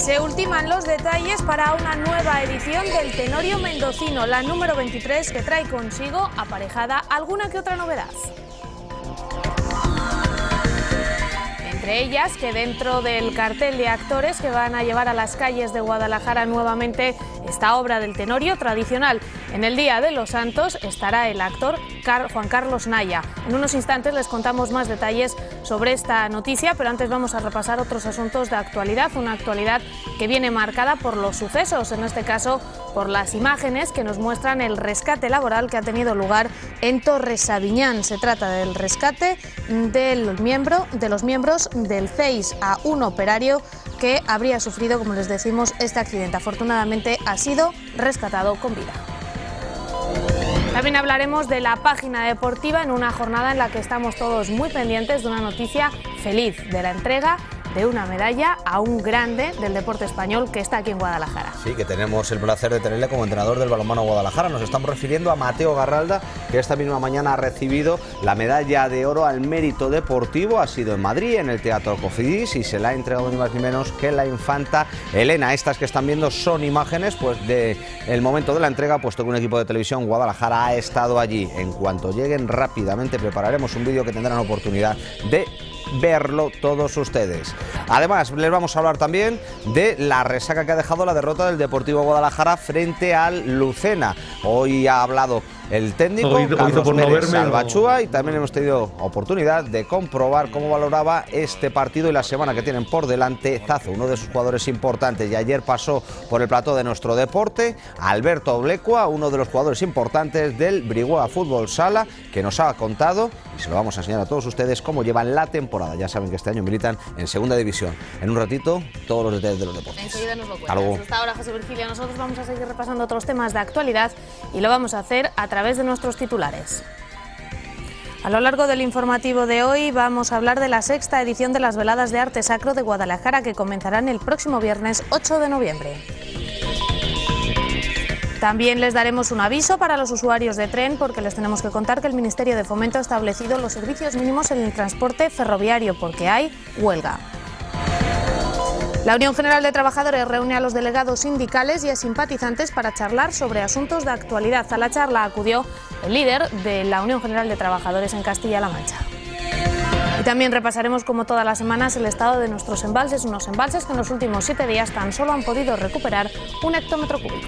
Se ultiman los detalles para una nueva edición del Tenorio Mendocino, la número 23, que trae consigo aparejada alguna que otra novedad. Entre ellas, que dentro del cartel de actores que van a llevar a las calles de Guadalajara nuevamente esta obra del Tenorio tradicional. En el Día de los Santos estará el actor Juan Carlos Naya. En unos instantes les contamos más detalles sobre esta noticia, pero antes vamos a repasar otros asuntos de actualidad, una actualidad que viene marcada por los sucesos, en este caso por las imágenes que nos muestran el rescate laboral que ha tenido lugar en Torre-Sabiñán. Se trata del rescate de los miembros del CEIS a un operario que habría sufrido, como les decimos, este accidente. Afortunadamente ha sido rescatado con vida. También hablaremos de la página deportiva en una jornada en la que estamos todos muy pendientes de una noticia feliz, de la entrega de una medalla a un grande del deporte español que está aquí en Guadalajara. Sí, que tenemos el placer de tenerle como entrenador del balonmano Guadalajara. Nos estamos refiriendo a Mateo Garralda, que esta misma mañana ha recibido la medalla de oro al mérito deportivo. Ha sido en Madrid, en el Teatro Cofidis, y se la ha entregado ni más ni menos que la infanta Elena. Estas que están viendo son imágenes del momento de la entrega, puesto que un equipo de televisión Guadalajara ha estado allí. En cuanto lleguen, rápidamente prepararemos un vídeo que tendrán oportunidad de verlo todos ustedes. Además, les vamos a hablar también de la resaca que ha dejado la derrota del Deportivo Guadalajara frente al Lucena. Hoy ha hablado el técnico Carlos Pérez Salvachúa y también hemos tenido oportunidad de comprobar cómo valoraba este partido y la semana que tienen por delante Zazo, uno de sus jugadores importantes. Y ayer pasó por el plató de Nuestro Deporte Alberto Oblecua, uno de los jugadores importantes del Brihuega Fútbol Sala, que nos ha contado, y se lo vamos a enseñar a todos ustedes, cómo llevan la temporada. Ya saben que este año militan en segunda división. En un ratito, todos los detalles de los deportes. Enseguida nos lo cuentas. Hasta ahora, José Virgilio. Nosotros vamos a seguir repasando otros temas de actualidad y lo vamos a hacer a través de nuestros titulares. A lo largo del informativo de hoy vamos a hablar de la sexta edición de las Veladas de Arte Sacro de Guadalajara, que comenzarán el próximo viernes 8 de noviembre. También les daremos un aviso para los usuarios de tren, porque les tenemos que contar que el Ministerio de Fomento ha establecido los servicios mínimos en el transporte ferroviario porque hay huelga. La Unión General de Trabajadores reúne a los delegados sindicales y a simpatizantes para charlar sobre asuntos de actualidad. A la charla acudió el líder de la Unión General de Trabajadores en Castilla-La Mancha. Y también repasaremos, como todas las semanas, el estado de nuestros embalses, unos embalses que en los últimos 7 días tan solo han podido recuperar 1 hectómetro cúbico.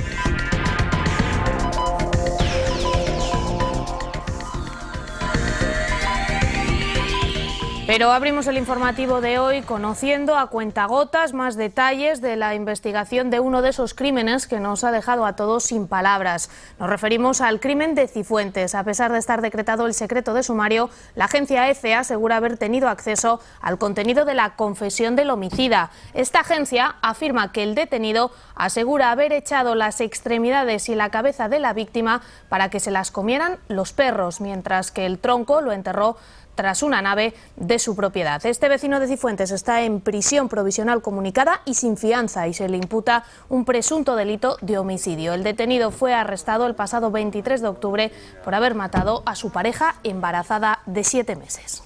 Pero abrimos el informativo de hoy conociendo a cuentagotas más detalles de la investigación de uno de esos crímenes que nos ha dejado a todos sin palabras. Nos referimos al crimen de Cifuentes. A pesar de estar decretado el secreto de sumario, la agencia EFE asegura haber tenido acceso al contenido de la confesión del homicida. Esta agencia afirma que el detenido asegura haber echado las extremidades y la cabeza de la víctima para que se las comieran los perros, mientras que el tronco lo enterró tras una nave de su propiedad. Este vecino de Cifuentes está en prisión provisional comunicada y sin fianza, y se le imputa un presunto delito de homicidio. El detenido fue arrestado el pasado 23 de octubre por haber matado a su pareja embarazada de 7 meses.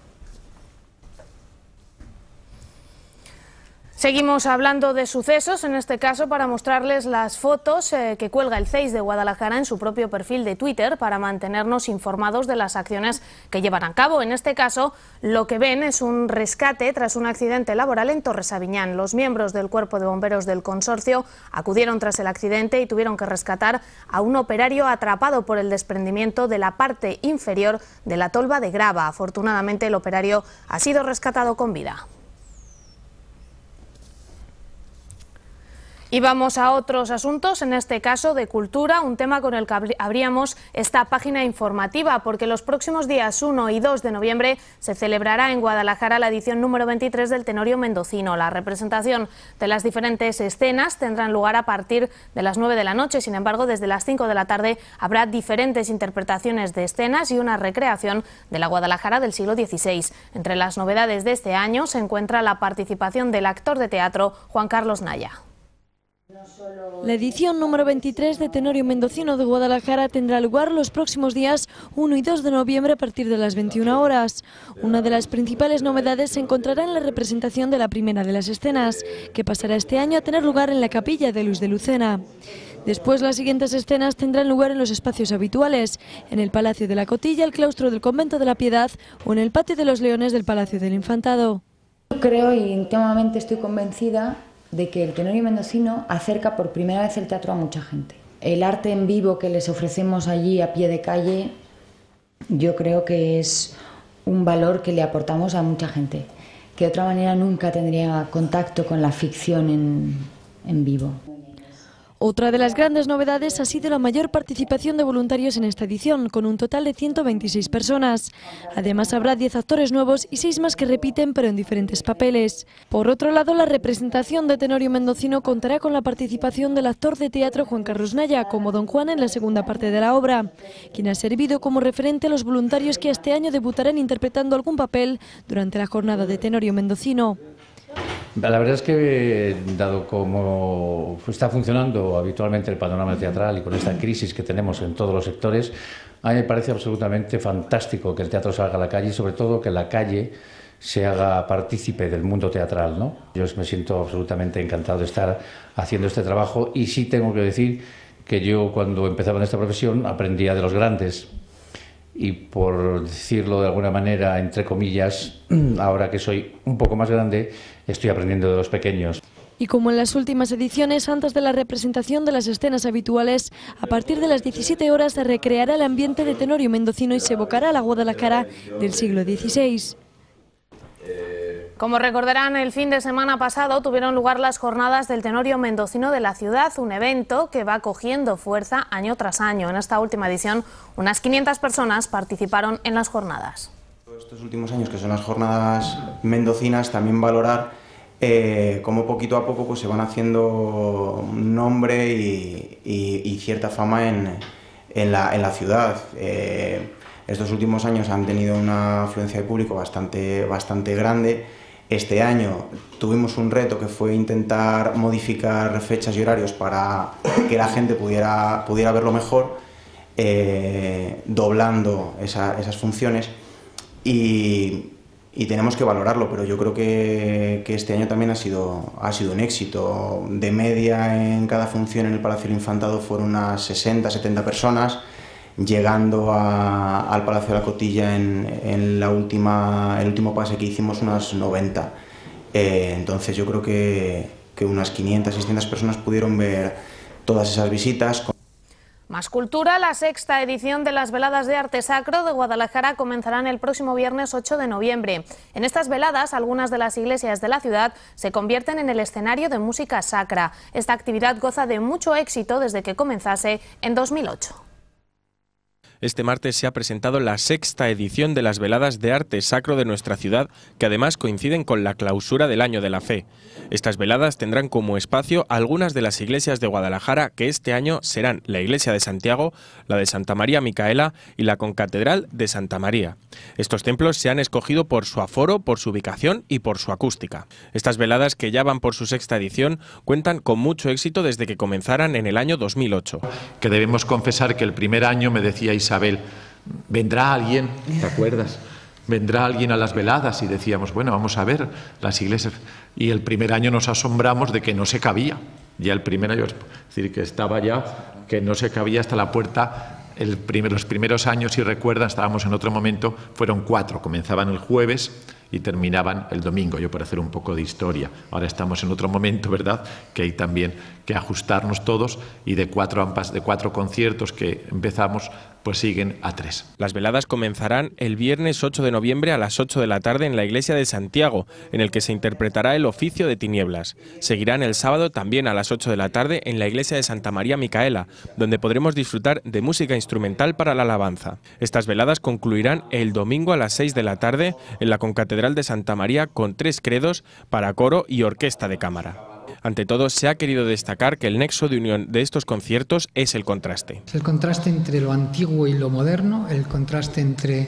Seguimos hablando de sucesos, en este caso para mostrarles las fotos que cuelga el CEIS de Guadalajara en su propio perfil de Twitter para mantenernos informados de las acciones que llevan a cabo. En este caso, lo que ven es un rescate tras un accidente laboral en Torre-Sabiñán. Los miembros del Cuerpo de Bomberos del consorcio acudieron tras el accidente y tuvieron que rescatar a un operario atrapado por el desprendimiento de la parte inferior de la tolva de grava. Afortunadamente, el operario ha sido rescatado con vida. Y vamos a otros asuntos, en este caso de cultura, un tema con el que abríamos esta página informativa, porque los próximos días 1 y 2 de noviembre se celebrará en Guadalajara la edición número 23 del Tenorio Mendocino. La representación de las diferentes escenas tendrán lugar a partir de las 9 de la noche, sin embargo, desde las 5 de la tarde habrá diferentes interpretaciones de escenas y una recreación de la Guadalajara del siglo XVI. Entre las novedades de este año se encuentra la participación del actor de teatro Juan Carlos Naya. La edición número 23 de Tenorio Mendocino de Guadalajara tendrá lugar los próximos días 1 y 2 de noviembre a partir de las 21 horas. Una de las principales novedades se encontrará en la representación de la primera de las escenas, que pasará este año a tener lugar en la capilla de Luis de Lucena. Después, las siguientes escenas tendrán lugar en los espacios habituales, en el Palacio de la Cotilla, el claustro del Convento de la Piedad o en el Patio de los Leones del Palacio del Infantado. Creo y íntimamente estoy convencida de que el Tenorio Mendocino acerca por primera vez el teatro a mucha gente. El arte en vivo que les ofrecemos allí a pie de calle, yo creo que es un valor que le aportamos a mucha gente, que de otra manera nunca tendría contacto con la ficción en vivo. Otra de las grandes novedades ha sido la mayor participación de voluntarios en esta edición, con un total de 126 personas. Además, habrá 10 actores nuevos y 6 más que repiten, pero en diferentes papeles. Por otro lado, la representación de Tenorio Mendocino contará con la participación del actor de teatro Juan Carlos Naya, como Don Juan en la segunda parte de la obra, quien ha servido como referente a los voluntarios que este año debutarán interpretando algún papel durante la jornada de Tenorio Mendocino. La verdad es que, dado como está funcionando habitualmente el panorama teatral y con esta crisis que tenemos en todos los sectores, a mí me parece absolutamente fantástico que el teatro salga a la calle y sobre todo que la calle se haga partícipe del mundo teatral, ¿no? Yo me siento absolutamente encantado de estar haciendo este trabajo y sí tengo que decir que yo cuando empezaba en esta profesión aprendía de los grandes. Y por decirlo de alguna manera, entre comillas, ahora que soy un poco más grande, estoy aprendiendo de los pequeños. Y como en las últimas ediciones, antes de la representación de las escenas habituales, a partir de las 17 horas se recreará el ambiente de Tenorio Mendocino y se evocará la Guadalajara del siglo XVI. Como recordarán, el fin de semana pasado tuvieron lugar las jornadas del Tenorio Mendocino de la ciudad, un evento que va cogiendo fuerza año tras año. En esta última edición, unas 500 personas participaron en las jornadas. Estos últimos años, que son las jornadas mendocinas, también valorar cómo poquito a poco pues, se van haciendo un nombre y cierta fama en la ciudad. Estos últimos años han tenido una afluencia de público bastante grande. Este año tuvimos un reto que fue intentar modificar fechas y horarios para que la gente pudiera verlo mejor, doblando esas funciones y tenemos que valorarlo, pero yo creo que este año también ha sido un éxito. De media en cada función en el Palacio del Infantado fueron unas 60-70 personas, llegando al Palacio de la Cotilla en el último pase que hicimos unas 90. Entonces yo creo que unas 500-600 personas pudieron ver todas esas visitas. Más cultura, la sexta edición de las Veladas de Arte Sacro de Guadalajara comenzarán el próximo viernes 8 de noviembre. En estas veladas, algunas de las iglesias de la ciudad se convierten en el escenario de música sacra. Esta actividad goza de mucho éxito desde que comenzase en 2008. Este martes se ha presentado la sexta edición de las Veladas de Arte Sacro de nuestra ciudad, que además coinciden con la clausura del Año de la Fe. Estas veladas tendrán como espacio algunas de las iglesias de Guadalajara, que este año serán la Iglesia de Santiago, la de Santa María Micaela y la Concatedral de Santa María. Estos templos se han escogido por su aforo, por su ubicación y por su acústica. Estas veladas, que ya van por su sexta edición, cuentan con mucho éxito desde que comenzaran en el año 2008. Que debemos confesar que el primer año me decía Isabel, vendrá alguien, ¿te acuerdas? Vendrá alguien a las veladas y decíamos, bueno, vamos a ver las iglesias. Y el primer año nos asombramos de que no se cabía. Ya el primer año, es decir, que estaba ya, que no se cabía hasta la puerta. Los primeros años, si recuerdan, estábamos en otro momento, fueron 4, comenzaban el jueves y terminaban el domingo, yo por hacer un poco de historia. Ahora estamos en otro momento, ¿verdad?, que hay también que ajustarnos todos y de 4 conciertos que empezamos, pues siguen a 3. Las veladas comenzarán el viernes 8 de noviembre a las 8 de la tarde en la Iglesia de Santiago, en el que se interpretará el Oficio de Tinieblas. Seguirán el sábado también a las 8 de la tarde en la Iglesia de Santa María Micaela, donde podremos disfrutar de música instrumental para la alabanza. Estas veladas concluirán el domingo a las 6 de la tarde en la Concatedral de Santa María con 3 credos para coro y orquesta de cámara. Ante todo, se ha querido destacar que el nexo de unión de estos conciertos es el contraste. Es el contraste entre lo antiguo y lo moderno, el contraste entre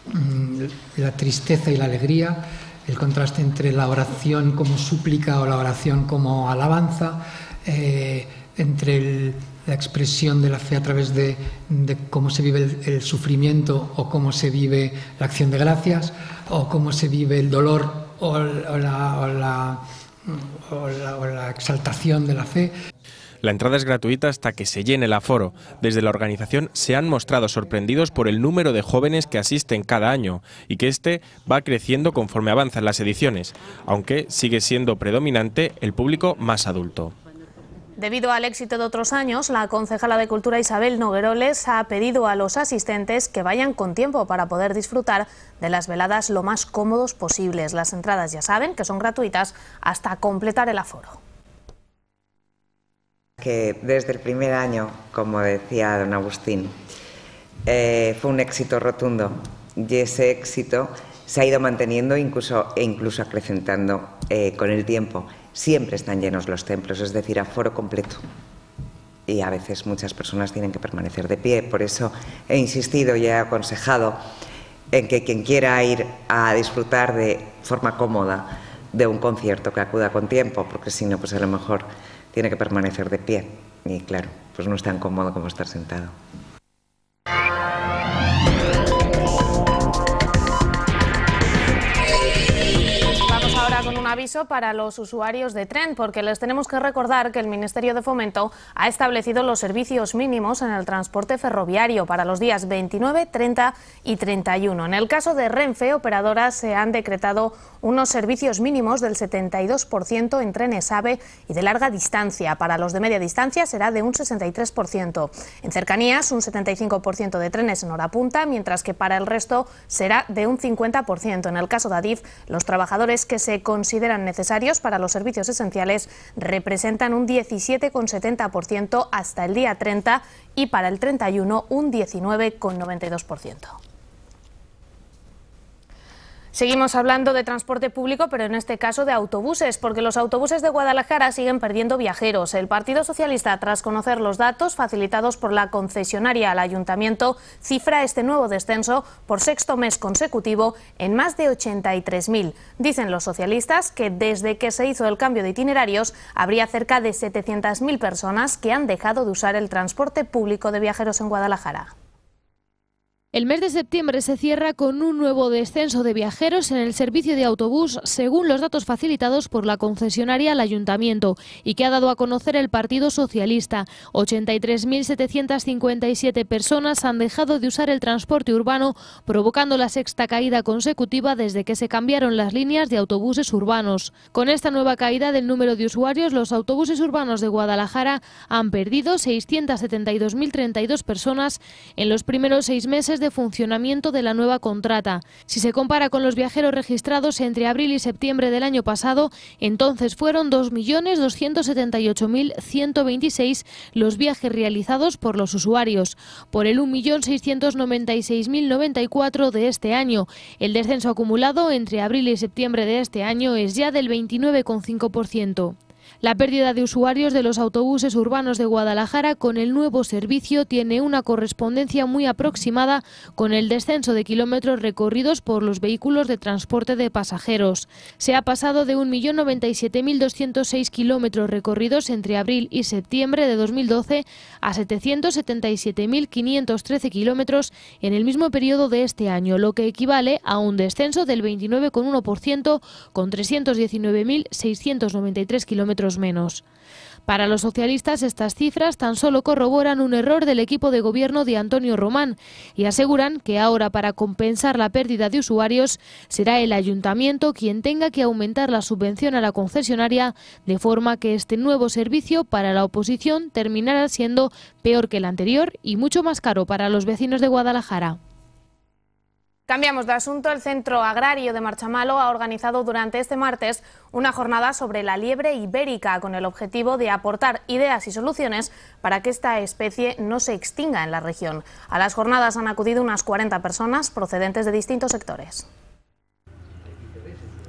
la tristeza y la alegría, el contraste entre la oración como súplica o la oración como alabanza, entre la expresión de la fe a través de cómo se vive el sufrimiento o cómo se vive la acción de gracias o cómo se vive el dolor o la exaltación de la fe. La entrada es gratuita hasta que se llene el aforo. Desde la organización se han mostrado sorprendidos por el número de jóvenes que asisten cada año y que este va creciendo conforme avanzan las ediciones, aunque sigue siendo predominante el público más adulto. Debido al éxito de otros años, la concejala de Cultura Isabel Nogueroles ha pedido a los asistentes que vayan con tiempo para poder disfrutar de las veladas lo más cómodos posibles. Las entradas ya saben que son gratuitas hasta completar el aforo. Que desde el primer año, como decía don Agustín, fue un éxito rotundo y ese éxito se ha ido manteniendo e incluso acrecentando con el tiempo. Siempre están llenos los templos, es decir, aforo completo. Y a veces muchas personas tienen que permanecer de pie. Por eso he insistido y he aconsejado en que quien quiera ir a disfrutar de forma cómoda de un concierto que acuda con tiempo, porque si no, pues a lo mejor tiene que permanecer de pie y claro, pues no es tan cómodo como estar sentado. Vamos ahora con un aviso para los usuarios de tren, porque les tenemos que recordar que el Ministerio de Fomento ha establecido los servicios mínimos en el transporte ferroviario para los días 29, 30 y 31. En el caso de Renfe, operadoras se han decretado unos servicios mínimos del 72% en trenes AVE y de larga distancia. Para los de media distancia será de un 63%. En cercanías, un 75% de trenes en hora punta, mientras que para el resto será de un 50%. En el caso de Adif, los trabajadores que se consideran necesarios para los servicios esenciales representan un 17,70% hasta el día 30 y para el 31 un 19,92%. Seguimos hablando de transporte público, pero en este caso de autobuses, porque los autobuses de Guadalajara siguen perdiendo viajeros. El Partido Socialista, tras conocer los datos facilitados por la concesionaria al Ayuntamiento, cifra este nuevo descenso por sexto mes consecutivo en más de 83.000. Dicen los socialistas que desde que se hizo el cambio de itinerarios habría cerca de 700.000 personas que han dejado de usar el transporte público de viajeros en Guadalajara. El mes de septiembre se cierra con un nuevo descenso de viajeros en el servicio de autobús, según los datos facilitados por la concesionaria al Ayuntamiento y que ha dado a conocer el Partido Socialista. 83.757 personas han dejado de usar el transporte urbano, provocando la sexta caída consecutiva desde que se cambiaron las líneas de autobuses urbanos. Con esta nueva caída del número de usuarios, los autobuses urbanos de Guadalajara han perdido 672.032 personas en los primeros 6 meses de funcionamiento de la nueva contrata. Si se compara con los viajeros registrados entre abril y septiembre del año pasado, entonces fueron 2.278.126 los viajes realizados por los usuarios, por el 1.696.094 de este año. El descenso acumulado entre abril y septiembre de este año es ya del 29,5%. La pérdida de usuarios de los autobuses urbanos de Guadalajara con el nuevo servicio tiene una correspondencia muy aproximada con el descenso de kilómetros recorridos por los vehículos de transporte de pasajeros. Se ha pasado de 1.097.206 kilómetros recorridos entre abril y septiembre de 2012 a 777.513 kilómetros en el mismo periodo de este año, lo que equivale a un descenso del 29,1% con 319.693 kilómetros menos. Para los socialistas, estas cifras tan solo corroboran un error del equipo de gobierno de Antonio Román y aseguran que ahora, para compensar la pérdida de usuarios, será el Ayuntamiento quien tenga que aumentar la subvención a la concesionaria, de forma que este nuevo servicio para la oposición terminará siendo peor que el anterior y mucho más caro para los vecinos de Guadalajara. Cambiamos de asunto. El Centro Agrario de Marchamalo ha organizado durante este martes una jornada sobre la liebre ibérica con el objetivo de aportar ideas y soluciones para que esta especie no se extinga en la región. A las jornadas han acudido unas 40 personas procedentes de distintos sectores.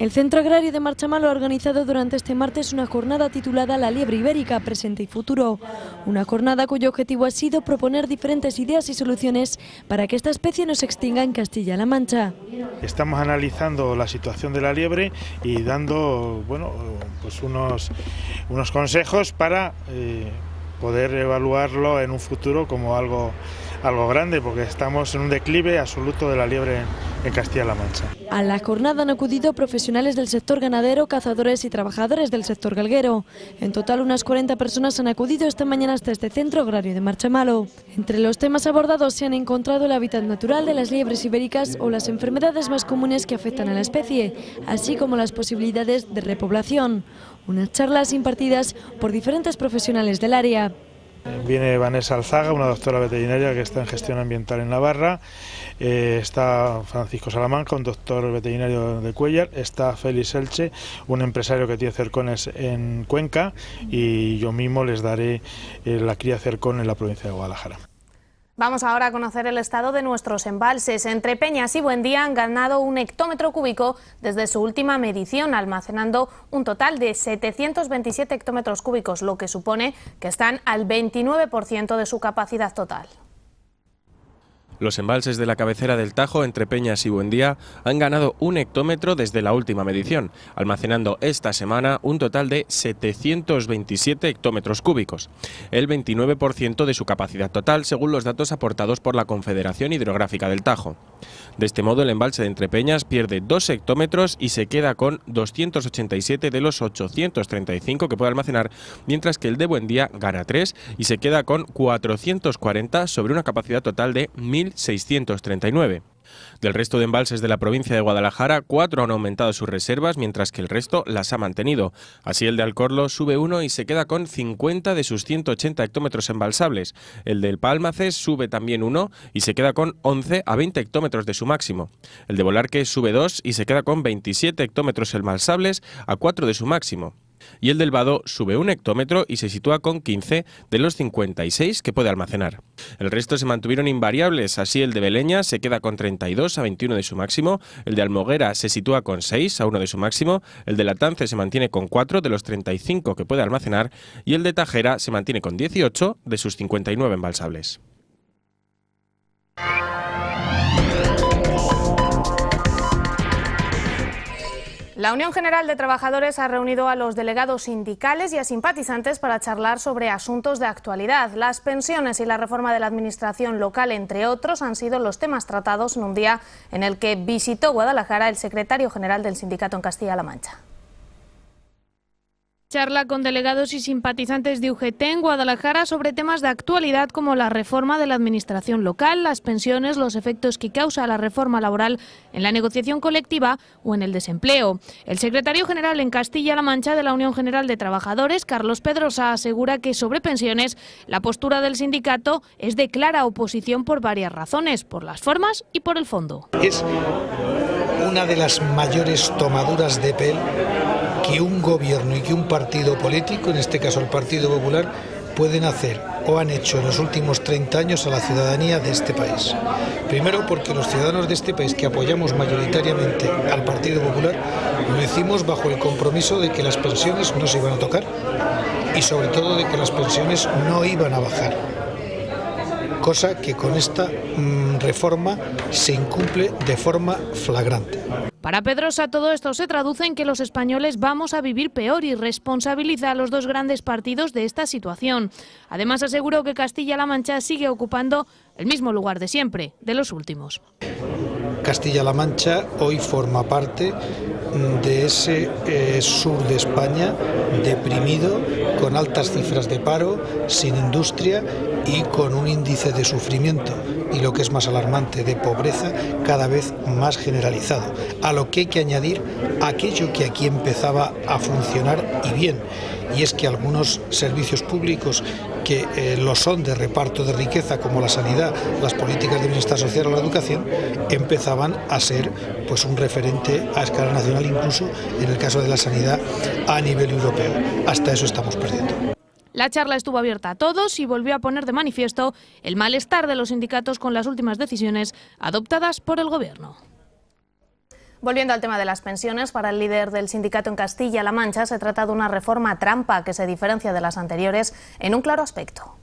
El Centro Agrario de Marchamalo ha organizado durante este martes una jornada titulada La liebre ibérica, presente y futuro. Una jornada cuyo objetivo ha sido proponer diferentes ideas y soluciones para que esta especie no se extinga en Castilla-La Mancha. Estamos analizando la situación de la liebre y dando pues unos consejos para poder evaluarlo en un futuro como algo grande, porque estamos en un declive absoluto de la liebre en Castilla-La Mancha. A la jornada han acudido profesionales del sector ganadero, cazadores y trabajadores del sector galguero. En total, unas 40 personas han acudido esta mañana hasta este Centro Agrario de Marchamalo. Entre los temas abordados se han encontrado el hábitat natural de las liebres ibéricas o las enfermedades más comunes que afectan a la especie, así como las posibilidades de repoblación. Unas charlas impartidas por diferentes profesionales del área. Viene Vanessa Alzaga, una doctora veterinaria que está en gestión ambiental en Navarra, está Francisco Salamanca, un doctor veterinario de Cuéllar, está Félix Elche, un empresario que tiene cercones en Cuenca, y yo mismo les daré la cría cercón en la provincia de Guadalajara. Vamos ahora a conocer el estado de nuestros embalses. Entrepeñas y Buendía han ganado 1 hectómetro cúbico desde su última medición, almacenando un total de 727 hectómetros cúbicos, lo que supone que están al 29% de su capacidad total. Los embalses de la cabecera del Tajo, Entrepeñas y Buendía, han ganado 1 hectómetro desde la última medición, almacenando esta semana un total de 727 hectómetros cúbicos, el 29% de su capacidad total, según los datos aportados por la Confederación Hidrográfica del Tajo. De este modo, el embalse de Entrepeñas pierde 2 hectómetros y se queda con 287 de los 835 que puede almacenar, mientras que el de Buendía gana 3 y se queda con 440 sobre una capacidad total de 1.639. Del resto de embalses de la provincia de Guadalajara, 4 han aumentado sus reservas, mientras que el resto las ha mantenido. Así, el de Alcorlo sube 1 y se queda con 50 de sus 180 hectómetros embalsables. El del Pálmaces sube también 1 y se queda con 11 a 20 hectómetros de su máximo. El de Bolarque sube 2 y se queda con 27 hectómetros embalsables a 4 de su máximo. Y el del Vado sube 1 hectómetro y se sitúa con 15 de los 56 que puede almacenar. El resto se mantuvieron invariables, así el de Beleña se queda con 32 a 21 de su máximo, el de Almoguera se sitúa con 6 a 1 de su máximo, el de Latance se mantiene con 4 de los 35 que puede almacenar y el de Tajera se mantiene con 18 de sus 59 embalsables. La Unión General de Trabajadores ha reunido a los delegados sindicales y a simpatizantes para charlar sobre asuntos de actualidad. Las pensiones y la reforma de la administración local, entre otros, han sido los temas tratados en un día en el que visitó Guadalajara el secretario general del sindicato en Castilla-La Mancha. Charla con delegados y simpatizantes de UGT en Guadalajara sobre temas de actualidad como la reforma de la administración local, las pensiones, los efectos que causa la reforma laboral en la negociación colectiva o en el desempleo. El secretario general en Castilla-La Mancha de la Unión General de Trabajadores, Carlos Pedrosa, asegura que sobre pensiones la postura del sindicato es de clara oposición por varias razones, por las formas y por el fondo. Es una de las mayores tomaduras de pelo que un gobierno y que un partido político, en este caso el Partido Popular, pueden hacer o han hecho en los últimos 30 años a la ciudadanía de este país. Primero, porque los ciudadanos de este país que apoyamos mayoritariamente al Partido Popular lo hicimos bajo el compromiso de que las pensiones no se iban a tocar y sobre todo de que las pensiones no iban a bajar, cosa que con esta reforma se incumple de forma flagrante. Para Pedrosa, todo esto se traduce en que los españoles vamos a vivir peor y responsabiliza a los dos grandes partidos de esta situación. Además, aseguró que Castilla-La Mancha sigue ocupando el mismo lugar de siempre, de los últimos. Castilla-La Mancha hoy forma parte de ese sur de España deprimido, con altas cifras de paro, sin industria y con un índice de sufrimiento y, lo que es más alarmante, de pobreza cada vez más generalizado. A lo que hay que añadir aquello que aquí empezaba a funcionar y bien, y es que algunos servicios públicos que lo son de reparto de riqueza, como la sanidad, las políticas de bienestar social o la educación, empezaban a ser pues un referente a escala nacional, incluso en el caso de la sanidad a nivel europeo. Hasta eso estamos perdiendo. La charla estuvo abierta a todos y volvió a poner de manifiesto el malestar de los sindicatos con las últimas decisiones adoptadas por el Gobierno. Volviendo al tema de las pensiones, para el líder del sindicato en Castilla-La Mancha se trata de una reforma trampa que se diferencia de las anteriores en un claro aspecto.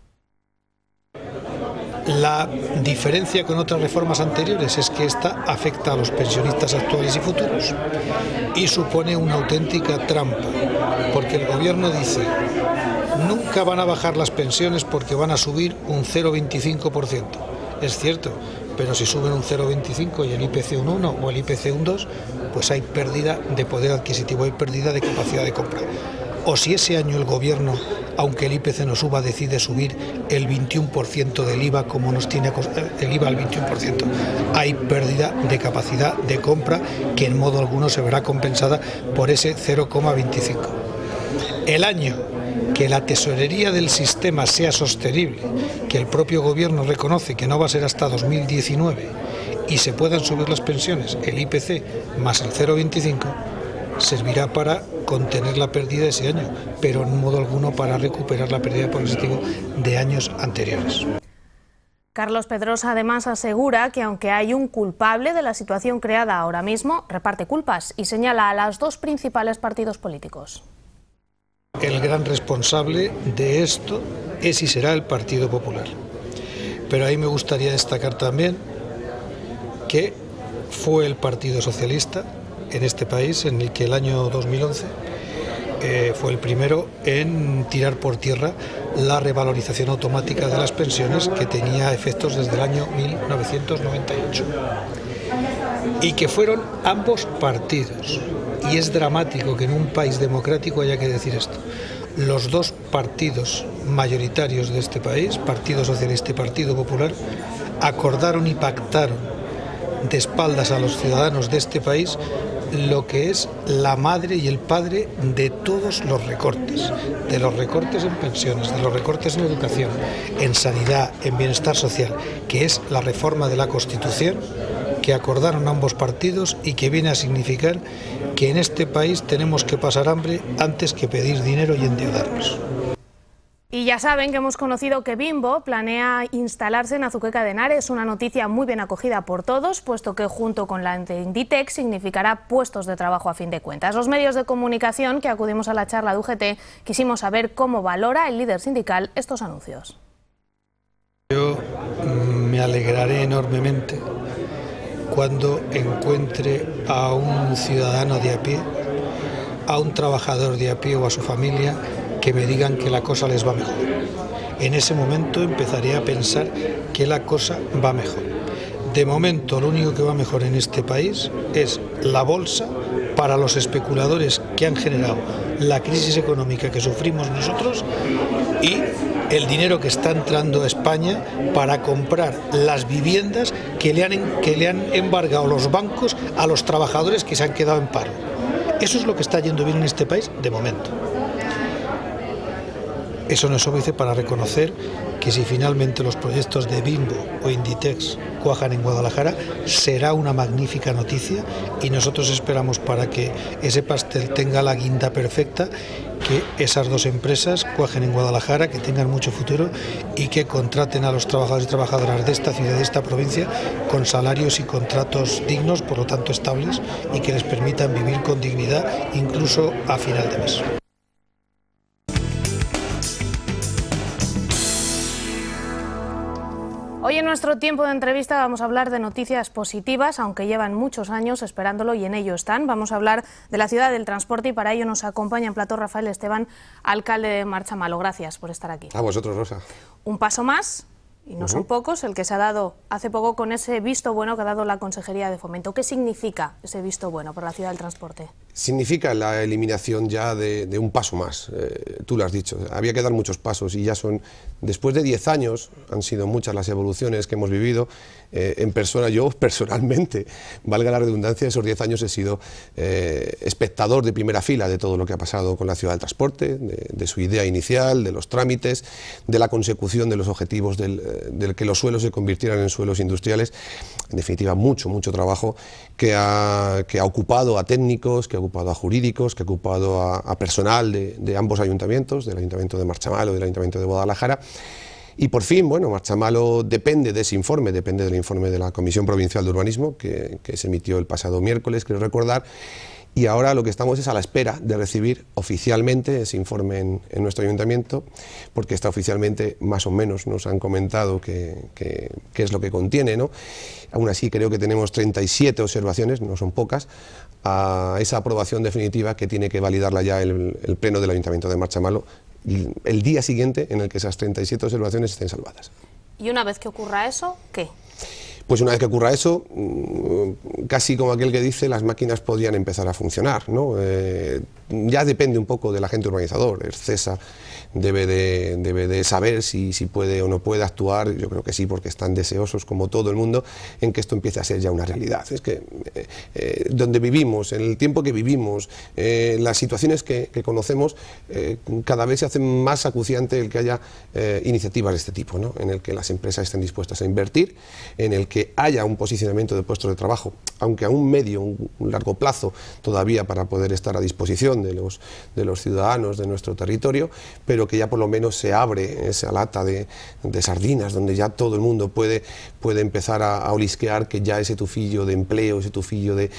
La diferencia con otras reformas anteriores es que esta afecta a los pensionistas actuales y futuros y supone una auténtica trampa, porque el gobierno dice: nunca van a bajar las pensiones porque van a subir un 0,25%. Es cierto, pero si suben un 0,25 y el IPC un 1 o el IPC un 2, pues hay pérdida de poder adquisitivo, hay pérdida de capacidad de compra. O si ese año el gobierno, aunque el IPC no suba, decide subir el 21% del IVA, como nos tiene el IVA al 21%, hay pérdida de capacidad de compra que en modo alguno se verá compensada por ese 0,25. El año que la tesorería del sistema sea sostenible, que el propio gobierno reconoce que no va a ser hasta 2019 y se puedan subir las pensiones, el IPC más el 0,25, servirá para contener la pérdida de ese año, pero en modo alguno para recuperar la pérdida progresiva de años anteriores. Carlos Pedrosa además asegura que aunque hay un culpable de la situación creada ahora mismo, reparte culpas y señala a los dos principales partidos políticos. El gran responsable de esto es y será el Partido Popular. Pero ahí me gustaría destacar también que fue el Partido Socialista en este país en el que el año 2011 fue el primero en tirar por tierra la revalorización automática de las pensiones, que tenía efectos desde el año 1998. Y que fueron ambos partidos. Y es dramático que en un país democrático haya que decir esto. Los dos partidos mayoritarios de este país, Partido Socialista y Partido Popular, acordaron y pactaron de espaldas a los ciudadanos de este país lo que es la madre y el padre de todos los recortes, de los recortes en pensiones, de los recortes en educación, en sanidad, en bienestar social, que es la reforma de la Constitución que acordaron ambos partidos y que viene a significar que en este país tenemos que pasar hambre antes que pedir dinero y endeudarnos. Y ya saben que hemos conocido que Bimbo planea instalarse en Azuqueca de Henares, una noticia muy bien acogida por todos, puesto que junto con la de Inditex significará puestos de trabajo a fin de cuentas. Los medios de comunicación que acudimos a la charla de UGT quisimos saber cómo valora el líder sindical estos anuncios. Yo me alegraré enormemente cuando encuentre a un ciudadano de a pie, a un trabajador de a pie o a su familia que me digan que la cosa les va mejor. En ese momento empezaré a pensar que la cosa va mejor. De momento lo único que va mejor en este país es la bolsa para los especuladores que han generado la crisis económica que sufrimos nosotros y el dinero que está entrando a España para comprar las viviendas que le han embargado los bancos a los trabajadores que se han quedado en paro. Eso es lo que está yendo bien en este país de momento. Eso no es óbice para reconocer que si finalmente los proyectos de Bimbo o Inditex cuajan en Guadalajara, será una magnífica noticia y nosotros esperamos, para que ese pastel tenga la guinda perfecta, que esas dos empresas cuajen en Guadalajara, que tengan mucho futuro y que contraten a los trabajadores y trabajadoras de esta ciudad, de esta provincia, con salarios y contratos dignos, por lo tanto estables, y que les permitan vivir con dignidad incluso a final de mes. Hoy en nuestro tiempo de entrevista vamos a hablar de noticias positivas, aunque llevan muchos años esperándolo y en ello están. Vamos a hablar de la ciudad del transporte y para ello nos acompaña en plató Rafael Esteban, alcalde de Marchamalo. Gracias por estar aquí. A vosotros, Rosa. Un paso más, y no son pocos, el que se ha dado hace poco con ese visto bueno que ha dado la Consejería de Fomento. ¿Qué significa ese visto bueno para la ciudad del transporte? Significa la eliminación ya de un paso más, tú lo has dicho, había que dar muchos pasos y ya son, después de 10 años, han sido muchas las evoluciones que hemos vivido en persona. Yo personalmente, valga la redundancia, esos 10 años he sido espectador de primera fila de todo lo que ha pasado con la ciudad del transporte, de su idea inicial, de los trámites, de la consecución de los objetivos del que los suelos se convirtieran en suelos industriales. En definitiva, mucho trabajo que ha ocupado a técnicos, que ha ocupado a jurídicos, que ha ocupado a personal de ambos ayuntamientos, del Ayuntamiento de Marchamalo y del Ayuntamiento de Guadalajara, Y por fin, bueno, Marchamalo depende de ese informe, depende del informe de la Comisión Provincial de Urbanismo, que se emitió el pasado miércoles, quiero recordar, y ahora lo que estamos es a la espera de recibir oficialmente ese informe en nuestro ayuntamiento, porque está oficialmente, más o menos, nos han comentado qué es lo que contiene, ¿no? Aún así creo que tenemos 37 observaciones, no son pocas, a esa aprobación definitiva que tiene que validarla ya el Pleno del Ayuntamiento de Marchamalo, el día siguiente en el que esas 37 observaciones estén salvadas. Y una vez que ocurra eso, ¿qué? Pues una vez que ocurra eso, casi como aquel que dice, las máquinas podrían empezar a funcionar, ¿no? Ya depende un poco del agente urbanizador. Ercesa debe de saber si puede o no puede actuar. Yo creo que sí, porque están deseosos, como todo el mundo, en que esto empiece a ser ya una realidad. Es que donde vivimos, en el tiempo que vivimos, las situaciones que conocemos, cada vez se hace más acuciante el que haya iniciativas de este tipo, ¿no? En el que las empresas estén dispuestas a invertir, en el que haya un posicionamiento de puestos de trabajo, aunque a un medio, un largo plazo todavía, para poder estar a disposición de los ciudadanos de nuestro territorio, pero que ya por lo menos se abre esa lata de sardinas, donde ya todo el mundo puede empezar a olisquear que ya ese tufillo de empleo, ese tufillo de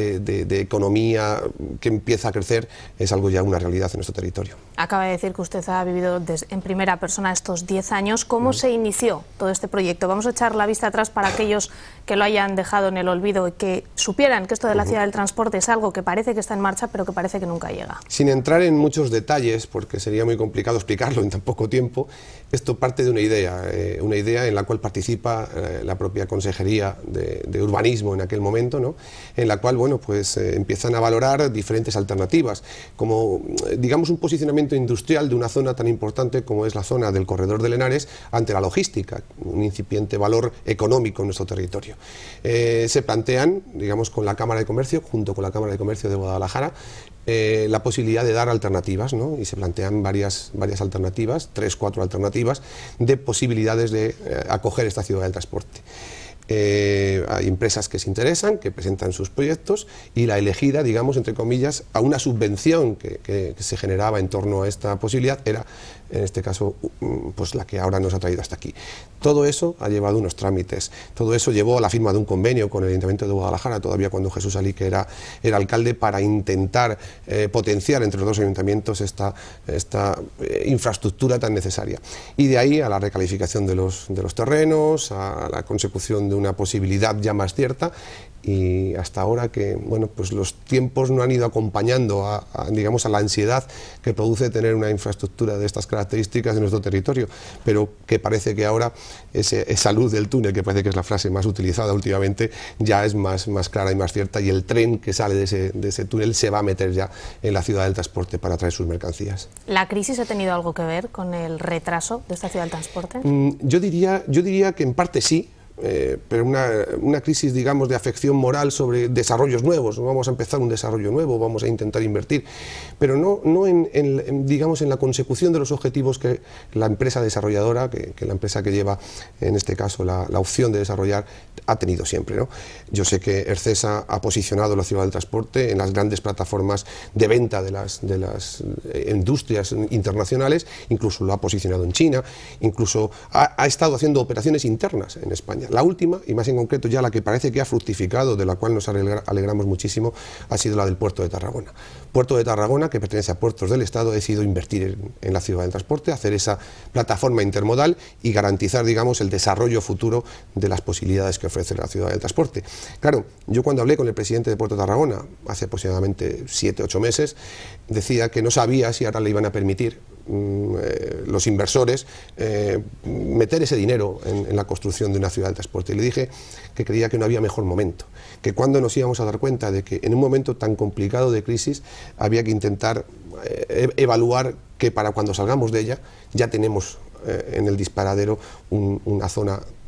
economía que empieza a crecer, es algo ya una realidad en nuestro territorio. Acaba de decir que usted ha vivido en primera persona estos 10 años. ¿Cómo se inició todo este proyecto? Vamos a echar la vista atrás para aquellos que lo hayan dejado en el olvido y que supieran que esto de la ciudad del transporte es algo que parece que está en marcha, pero que parece que nunca llega. Sin entrar en muchos detalles, porque sería muy complicado explicarlo en tan poco tiempo, esto parte de una idea en la cual participa la propia Consejería de Urbanismo en aquel momento, ¿no? En la cual, bueno, pues empiezan a valorar diferentes alternativas, como, digamos, un posicionamiento industrial de una zona tan importante como es la zona del Corredor de Henares ante la logística, un incipiente valor económico en nuestro territorio. Se plantean, digamos, con la Cámara de Comercio, junto con la Cámara de Comercio de Guadalajara, la posibilidad de dar alternativas, ¿no? Y se plantean varias alternativas, 3, 4 alternativas de posibilidades de acoger esta ciudad del transporte. Hay empresas que se interesan, que presentan sus proyectos, y la elegida, digamos, entre comillas, a una subvención que se generaba en torno a esta posibilidad era, en este caso, pues la que ahora nos ha traído hasta aquí. Todo eso ha llevado unos trámites, todo eso llevó a la firma de un convenio con el Ayuntamiento de Guadalajara, todavía cuando Jesús Alique era alcalde, para intentar potenciar entre los dos ayuntamientos esta infraestructura tan necesaria. Y de ahí a la recalificación de los terrenos, a la consecución de una posibilidad ya más cierta, y hasta ahora que, bueno, pues los tiempos no han ido acompañando digamos, a la ansiedad que produce tener una infraestructura de estas características en nuestro territorio, pero que parece que ahora esa luz del túnel, que parece que es la frase más utilizada últimamente, ya es más clara y más cierta, y el tren que sale de ese túnel se va a meter ya en la ciudad del transporte para traer sus mercancías. ¿La crisis ha tenido algo que ver con el retraso de esta ciudad del transporte? Yo diría que en parte sí, pero una crisis, digamos, de afección moral sobre desarrollos nuevos. Vamos a empezar un desarrollo nuevo, vamos a intentar invertir, pero no digamos, en la consecución de los objetivos que la empresa desarrolladora, que la empresa que lleva, en este caso, la opción de desarrollar, ha tenido siempre, ¿no? Yo sé que Ercesa ha posicionado la ciudad del transporte en las grandes plataformas de venta de las industrias internacionales, incluso lo ha posicionado en China, incluso ha estado haciendo operaciones internas en España. La última, y más en concreto ya la que parece que ha fructificado, de la cual nos alegramos muchísimo, ha sido la del Puerto de Tarragona. Puerto de Tarragona, que pertenece a Puertos del Estado, ha decidido invertir en la ciudad del transporte, hacer esa plataforma intermodal y garantizar, digamos, el desarrollo futuro de las posibilidades que ofrece la ciudad del transporte. Claro, yo cuando hablé con el presidente de Puerto de Tarragona, hace aproximadamente 7 u 8 meses, decía que no sabía si ahora le iban a permitir los inversores meter ese dinero en la construcción de una ciudad del transporte. Y le dije que creía que no había mejor momento, que cuando nos íbamos a dar cuenta de que en un momento tan complicado de crisis había que intentar evaluar que para cuando salgamos de ella ya tenemos en el disparadero una zona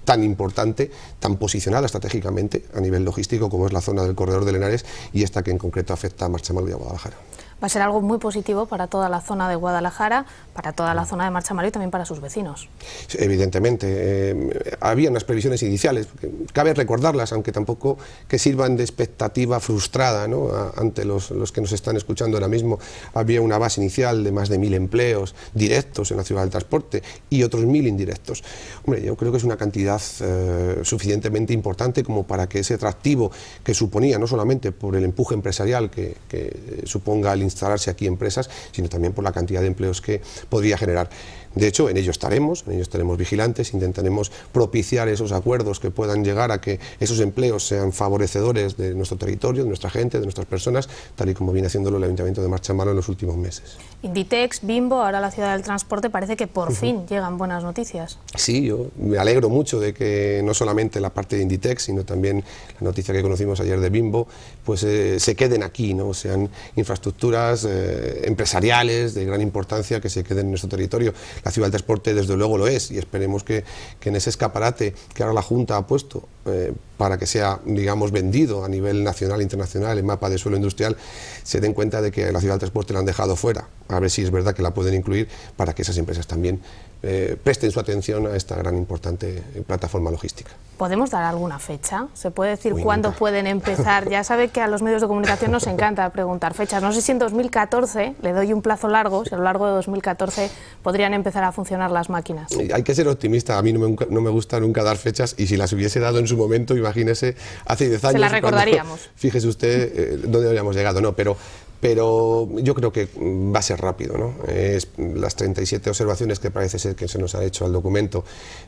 tan importante, tan posicionada estratégicamente a nivel logístico como es la zona del Corredor del Henares y esta que en concreto afecta a Marchamalo y a Guadalajara. Va a ser algo muy positivo para toda la zona de Guadalajara, para toda la zona de Marchamalo y también para sus vecinos. Evidentemente, había unas previsiones iniciales, cabe recordarlas, aunque tampoco que sirvan de expectativa frustrada, ¿no? Ante los que nos están escuchando ahora mismo. Había una base inicial de más de 1000 empleos directos en la ciudad del transporte y otros 1000 indirectos. Hombre, yo creo que es una cantidad suficientemente importante como para que ese atractivo que suponía, no solamente por el empuje empresarial que suponga el instalarse aquí empresas, sino también por la cantidad de empleos que podría generar. De hecho, en ello estaremos vigilantes, intentaremos propiciar esos acuerdos que puedan llegar a que esos empleos sean favorecedores de nuestro territorio, de nuestra gente, de nuestras personas, tal y como viene haciéndolo el Ayuntamiento de Marchamalo en los últimos meses. Inditex, Bimbo, ahora la ciudad del transporte, parece que por fin llegan buenas noticias. Sí, yo me alegro mucho de que no solamente la parte de Inditex, sino también la noticia que conocimos ayer de Bimbo, pues se queden aquí, ¿no? Sean infraestructuras empresariales de gran importancia que se queden en nuestro territorio. La ciudad del transporte desde luego lo es y esperemos que en ese escaparate que ahora la Junta ha puesto para que sea, digamos, vendido a nivel nacional e internacional, el mapa de suelo industrial, se den cuenta de que la ciudad del transporte la han dejado fuera. A ver si es verdad que la pueden incluir para que esas empresas también presten su atención a esta gran importante plataforma logística. ¿Podemos dar alguna fecha? ¿Se puede decir cuándo pueden empezar? Ya sabe que a los medios de comunicación nos encanta preguntar fechas. No sé si en 2014, le doy un plazo largo, si a lo largo de 2014 podrían empezar a funcionar las máquinas. Hay que ser optimista, a mí no me gusta nunca dar fechas y si las hubiese dado en su momento, imagínese, hace 10 años... Se las recordaríamos. Fíjese usted dónde habríamos llegado, no, pero yo creo que va a ser rápido, ¿no? Las 37 observaciones que parece ser que se nos han hecho al documento,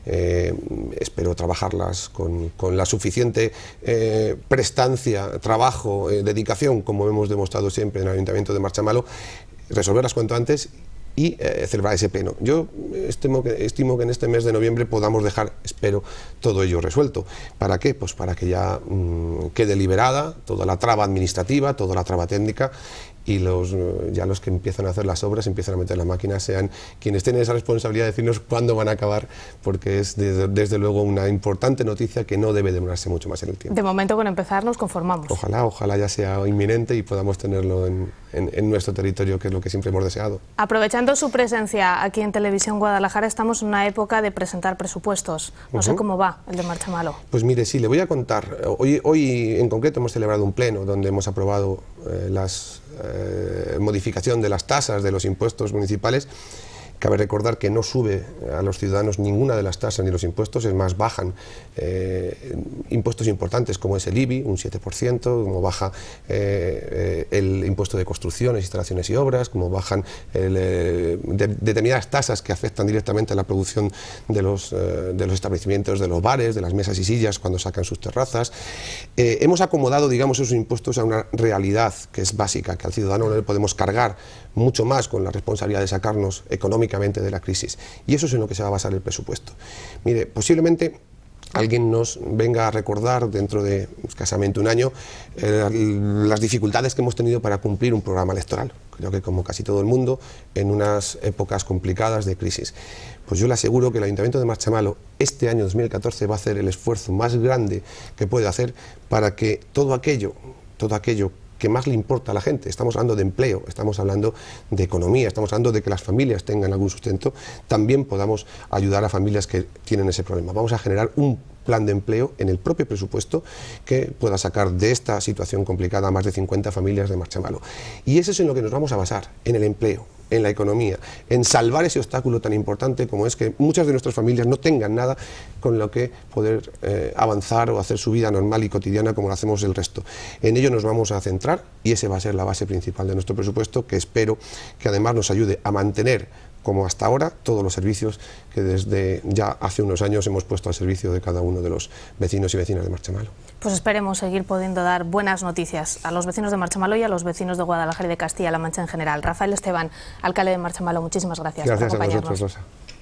espero trabajarlas con la suficiente prestancia, trabajo, dedicación, como hemos demostrado siempre en el Ayuntamiento de Marchamalo, resolverlas cuanto antes y celebrar ese pleno. Yo estimo que en este mes de noviembre podamos dejar, espero, todo ello resuelto. ¿Para qué? Pues para que ya quede liberada toda la traba administrativa, toda la traba técnica y ya los que empiezan a hacer las obras, empiezan a meter la máquina, sean quienes tienen esa responsabilidad de decirnos cuándo van a acabar, porque es desde luego una importante noticia que no debe demorarse mucho más en el tiempo. De momento, con empezar nos conformamos. Ojalá ya sea inminente y podamos tenerlo en nuestro territorio, que es lo que siempre hemos deseado. Aprovechando su presencia aquí en Televisión Guadalajara, estamos en una época de presentar presupuestos. No sé cómo va el de Marchamalo. Pues mire, sí, le voy a contar. Hoy en concreto hemos celebrado un pleno donde hemos aprobado las modificación de las tasas de los impuestos municipales. Cabe recordar que no sube a los ciudadanos ninguna de las tasas ni los impuestos, es más, bajan impuestos importantes como es el IBI, un 7%, como baja el impuesto de construcciones, instalaciones y obras, como bajan determinadas tasas que afectan directamente a la producción de los establecimientos, de los bares, de las mesas y sillas cuando sacan sus terrazas. Hemos acomodado, digamos, esos impuestos a una realidad que es básica, que al ciudadano no le podemos cargar mucho más con la responsabilidad de sacarnos económicamente de la crisis. Y eso es en lo que se va a basar el presupuesto. Mire, posiblemente alguien nos venga a recordar dentro de escasamente un año las dificultades que hemos tenido para cumplir un programa electoral. Creo que como casi todo el mundo, en unas épocas complicadas de crisis. Pues yo le aseguro que el Ayuntamiento de Marchamalo este año 2014 va a hacer el esfuerzo más grande que puede hacer para que todo aquello que más le importa a la gente, estamos hablando de empleo, estamos hablando de economía, estamos hablando de que las familias tengan algún sustento, también podamos ayudar a familias que tienen ese problema. Vamos a generar un plan de empleo en el propio presupuesto que pueda sacar de esta situación complicada a más de 50 familias de Marchamalo. Y eso es en lo que nos vamos a basar, en el empleo, en la economía, en salvar ese obstáculo tan importante como es que muchas de nuestras familias no tengan nada con lo que poder avanzar o hacer su vida normal y cotidiana como lo hacemos el resto. En ello nos vamos a centrar y esa va a ser la base principal de nuestro presupuesto, que espero que además nos ayude a mantener, como hasta ahora, todos los servicios que desde ya hace unos años hemos puesto al servicio de cada uno de los vecinos y vecinas de Marchamalo. Pues esperemos seguir pudiendo dar buenas noticias a los vecinos de Marchamalo y a los vecinos de Guadalajara y de Castilla-La Mancha en general. Rafael Esteban, alcalde de Marchamalo, muchísimas gracias por acompañarnos. Gracias a vosotros, Rosa.